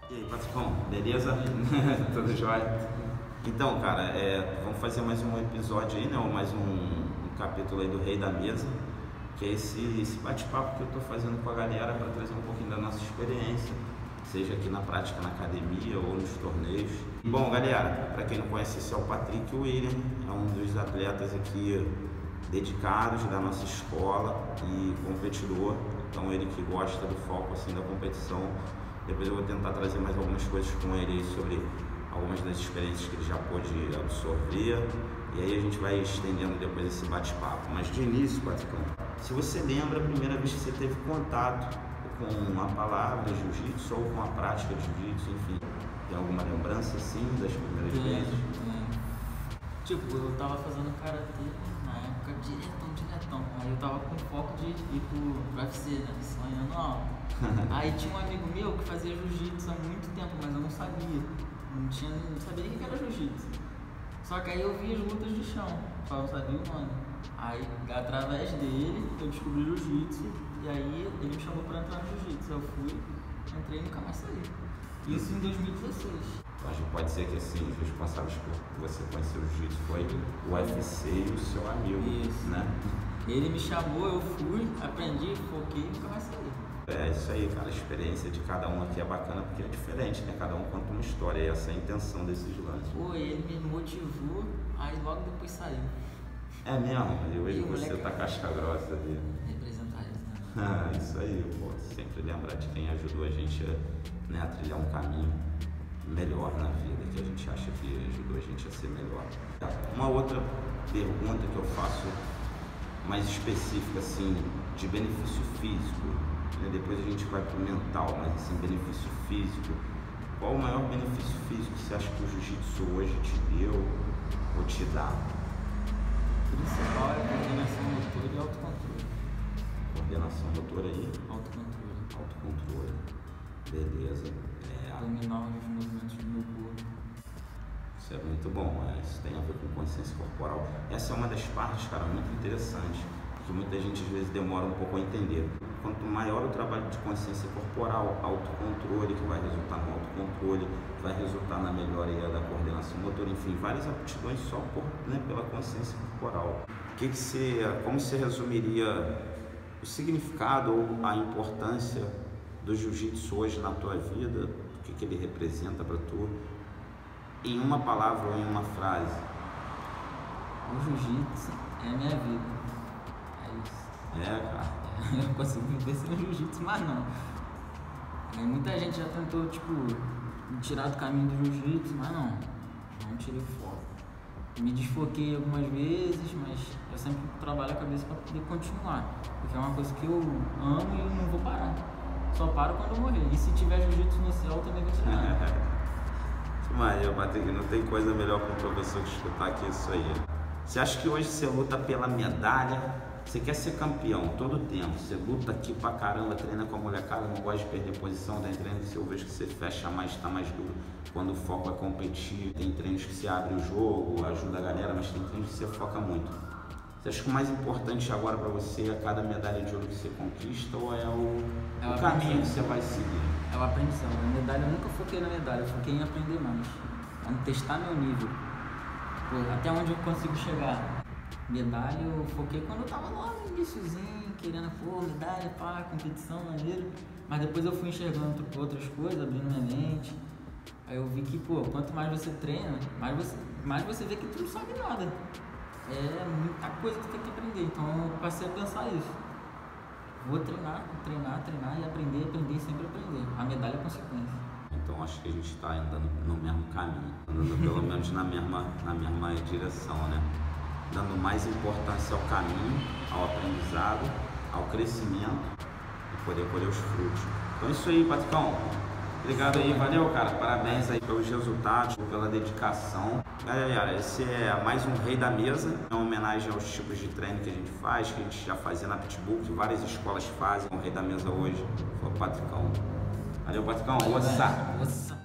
E aí, Patricão, beleza? Tudo jóia? Então, cara, vamos fazer mais um episódio aí, né? Ou mais um capítulo aí do Rei da Mesa, que é esse bate-papo que eu tô fazendo com a galera para trazer um pouquinho da nossa experiência, seja aqui na prática na academia ou nos torneios. Bom, galera, para quem não conhece, esse é o Patrick William, é um dos atletas aqui dedicados da nossa escola e competidor, então ele que gosta do foco assim da competição. Depois eu vou tentar trazer mais algumas coisas com ele sobre algumas das experiências que ele já pôde absorver, e aí a gente vai estendendo depois esse bate-papo. Mas de início, Patricão, se você lembra a primeira vez que você teve contato com a palavra jiu-jitsu ou com a prática de jiu-jitsu, enfim, tem alguma lembrança assim das primeiras vezes? Tipo, eu tava fazendo karatê na época diretão. Aí eu tava com foco de ir pro UFC, né? Sonhando alto. Aí tinha um amigo meu que fazia jiu-jitsu há muito tempo, mas eu não sabia. Não sabia nem o que era jiu-jitsu. Só que aí eu vi as lutas de chão, só não sabia o nome. Aí, através dele, eu descobri jiu-jitsu. E aí ele me chamou pra entrar no jiu-jitsu. Eu fui, entrei e nunca mais saí. Isso em 2016. Então a gente pode dizer que assim, os responsáveis por você conhecer o jiu-jitsu foi o UFC e o seu amigo. Isso. Né? Ele me chamou, eu fui, aprendi, foquei e nunca mais saí. É isso aí, cara. A experiência de cada um aqui é bacana porque é diferente, né? Cada um conta uma história e essa é a intenção desses lances. Pô, ele me motivou, aí logo depois saiu. É mesmo? Eu vejo E você tá casca grossa ali. Representar isso, né? Ah, isso aí, pô. Sempre lembrar de quem ajudou a gente a trilhar um caminho melhor na vida, que a gente acha que ajudou a gente a ser melhor. Uma outra pergunta que eu faço mais específica, assim, de benefício físico, né? Depois a gente vai pro mental, mas assim, benefício físico. Qual o maior benefício físico que você acha que o jiu-jitsu hoje te deu ou te dá? O principal é a coordenação motora e autocontrole. Coordenação motora aí? Autocontrole. Autocontrole. Beleza. Dominar os movimentos do meu corpo. Isso é muito bom, isso tem a ver com consciência corporal. Essa é uma das partes, cara, muito interessante, que muita gente às vezes demora um pouco a entender. Quanto maior o trabalho de consciência corporal, autocontrole, que vai resultar no autocontrole, vai resultar na melhoria da coordenação motora, enfim, várias aptidões só pela consciência corporal. Como você resumiria o significado ou a importância do jiu-jitsu hoje na tua vida? O que ele representa para tu? Em uma palavra ou em uma frase? O jiu-jitsu é a minha vida. É isso. Cara. Eu não consigo viver sem o jiu-jitsu, mas não. Muita gente já tentou, me tirar do caminho do jiu-jitsu, mas não tirei o foco. Me desfoquei algumas vezes, mas eu sempre trabalho a cabeça para poder continuar. Porque é uma coisa que eu amo e eu não vou parar. Só paro quando eu morrer. E se tiver jiu-jitsu no céu, eu também vou treinar. Mas, Patrick, não tem coisa melhor para um professor que escutar que isso aí. Você acha que hoje você luta pela medalha? Você quer ser campeão todo tempo? Você luta aqui pra caramba, treina com a molecada, não gosta de perder posição, tem treinos que eu vejo que você fecha mais, tá mais duro. Quando o foco é competir, tem treinos que você abre o jogo, ajuda a galera, mas tem treinos que você foca muito. Você acha que o mais importante agora pra você é cada medalha de ouro que você conquista ou é o caminho que você vai seguir? É o aprendizado. A medalha, eu nunca foquei na medalha, eu foquei em aprender mais. Em testar meu nível. Até onde eu consigo chegar. Medalha eu foquei quando eu tava lá no iniciozinho, querendo, medalha, competição, maneiro. Mas depois eu fui enxergando outras coisas, abrindo minha mente. Aí eu vi que, quanto mais você treina, mais você vê que tu não sabe nada. É muita coisa que tu tem que aprender, então eu passei a pensar isso. Vou treinar e aprender e sempre aprender. A medalha é consequência. Então acho que a gente está andando no mesmo caminho, andando pelo menos na mesma direção, né? Dando mais importância ao caminho, ao aprendizado, ao crescimento e poder colher os frutos. Então é isso aí, Patricão. Obrigado aí, valeu, cara. Parabéns aí pelos resultados, pela dedicação. Galera, esse é mais um Rei da Mesa. É uma homenagem aos tipos de treino que a gente faz, que a gente já fazia na Pitbull, que várias escolas fazem. O Rei da Mesa hoje foi o Patricão. Valeu, Patricão. Ossa!